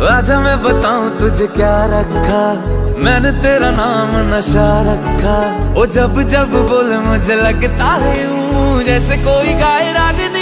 आजा मैं बताऊं तुझे क्या रखा, मैंने तेरा नाम नशा रखा। ओ जब जब बोले मुझे लगता है यूं जैसे कोई गाए राग